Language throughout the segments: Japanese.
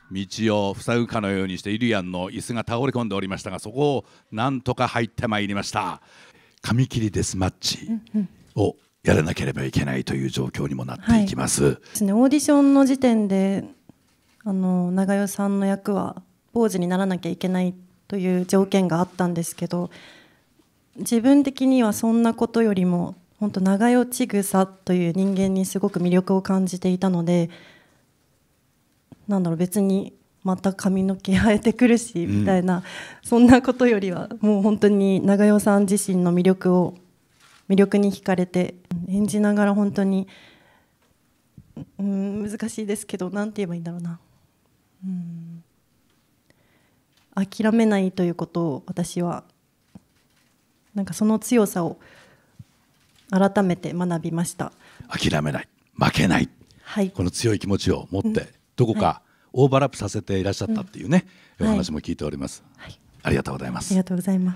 道を塞ぐかのようにしてイリアンの椅子が倒れ込んでおりましたが、そこをなんとか入ってまいりました。紙切りデスマッチをやらなければいけないという状況にもなっていきます。 はい、ですね、オーディションの時点で長代さんの役は坊主にならなきゃいけないという条件があったんですけど、自分的にはそんなことよりも本当長代千草という人間にすごく魅力を感じていたので、別にまた髪の毛生えてくるしみたいな、そんなことよりはもう本当に長代さん自身の魅力に惹かれて演じながら、本当に難しいですけど、なんて言えばいいんだろうな、諦めないということを、私はその強さを改めて学びました。 諦めない、負けない、はい、この強い気持ちを持って、どこかオーバーラップさせていらっしゃったっていうね、お話も聞いております。はい、ありがとうございます。 ありがとうございます。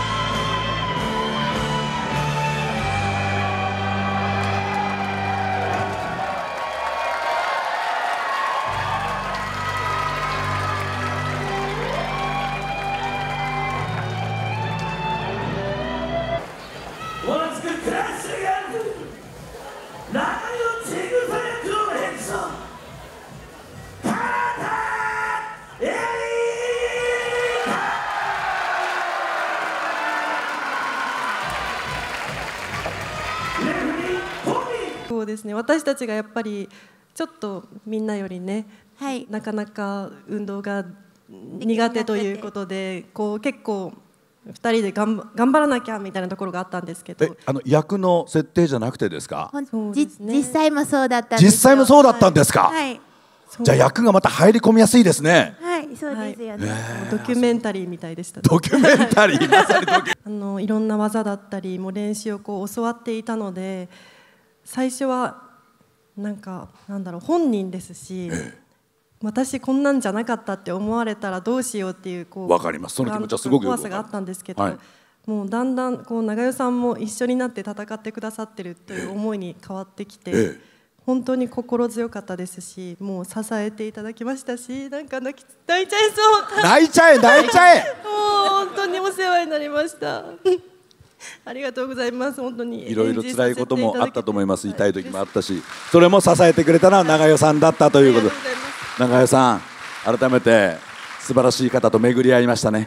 そうですね、私たちがやっぱりちょっとみんなよりね、はい、なかなか運動が苦手ということで、結構2人で頑張らなきゃみたいなところがあったんですけど、 役の設定じゃなくてですか？ そうですね、実際もそうだったんですよ。 実際もそうだったんですか？はい、じゃあ役がまた入り込みやすいですね。 はい、そうですよね。 ドキュメンタリーみたいでした。 ドキュメンタリー、まさにいろんな技だったりも練習を教わっていたので、最初は本人ですし、私こんなんじゃなかったって思われたらどうしようっていうわかります、その気持ちはすごく怖さがあったんですけど、もうだんだん長代さんも一緒になって戦ってくださってるという思いに変わってきて、本当に心強かったですし、もう支えていただきましたし、泣いちゃいそう。 泣いちゃえもう本当にお世話になりましたありがとうございます。本当にいろいろ辛いこともあったと思います。痛い時もあったし、それも支えてくれたのは長代さんだったということで、長代さん改めて素晴らしい方と巡り合いましたね。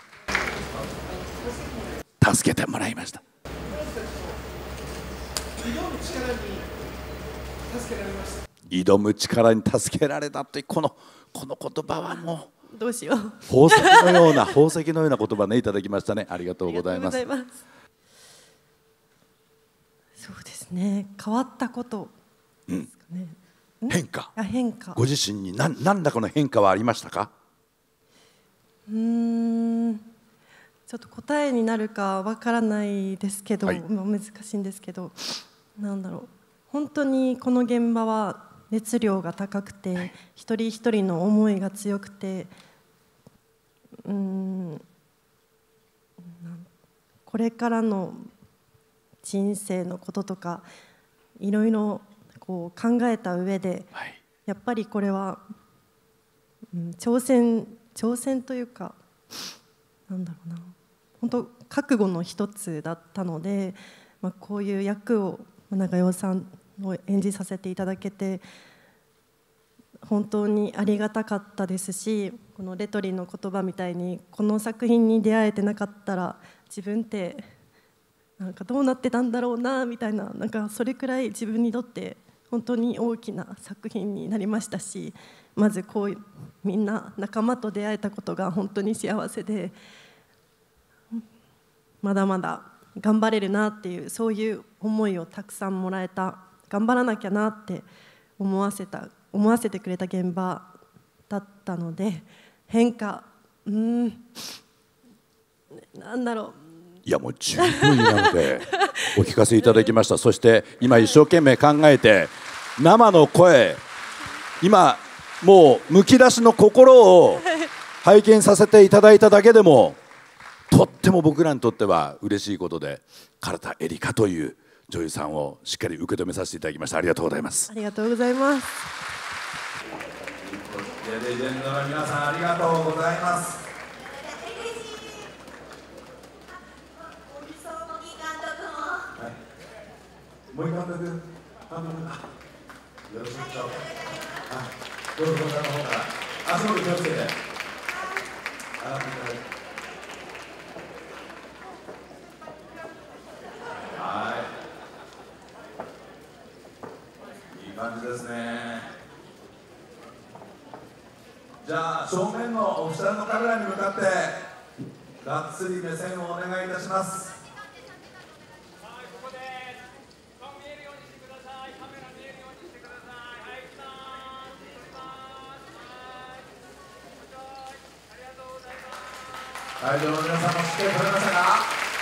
助けてもらいました。挑む力に助けられたって、この言葉はもうどうしよう、 宝石のような言葉ね、いただきましたね。ありがとうございます。 そうですね、変わったことですかね。 変化、 変化、 ご自身に何らかの変化はありましたか？ ちょっと答えになるかわからないですけど、難しいんですけど、本当にこの現場は熱量が高くて、一人一人の思いが強くて、これからの人生のこととかいろいろ考えた上で、やっぱりこれは、挑戦というか、本当覚悟の一つだったので、こういう役を長代さんを演じさせていただけて本当にありがたかったですし、このレトリの言葉みたいに、この作品に出会えてなかったら自分ってどうなってたんだろうなみたいな、それくらい自分にとって本当に大きな作品になりましたし、まずみんな仲間と出会えたことが本当に幸せで、まだまだ頑張れるなっていう、そういう思いをたくさんもらえた、頑張らなきゃなって思わせてくれた現場だったので、変化、なんだろう、 いやもう十分今のでお聞かせいただきました。そして今一生懸命考えて、生の声、今もうむき出しの心を拝見させていただいただけでも、とっても僕らにとっては嬉しいことで、唐田エリカという女優さんをしっかり受け止めさせていただきました。ありがとうございます。 ありがとうございます。 レジェンドの皆さんありがとうございます。森監督、よろしいですか。どうぞこちらの方から足元気をつけて上がっていただいて。いい感じですね。じゃあ正面のオフィシャルのカメラに向かってがっつり目線をお願いいたします。会場の皆さんもしっかり撮れましたか。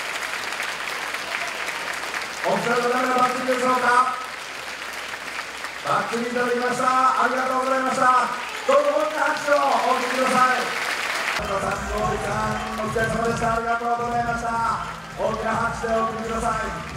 オフィシャルのカメラバッチリでしょうか。バッチリいただきました。ありがとうございました。どうぞ大きな拍手をお送りください。皆さん、お疲れ様でした。ありがとうございました。大きな拍手でお送りください。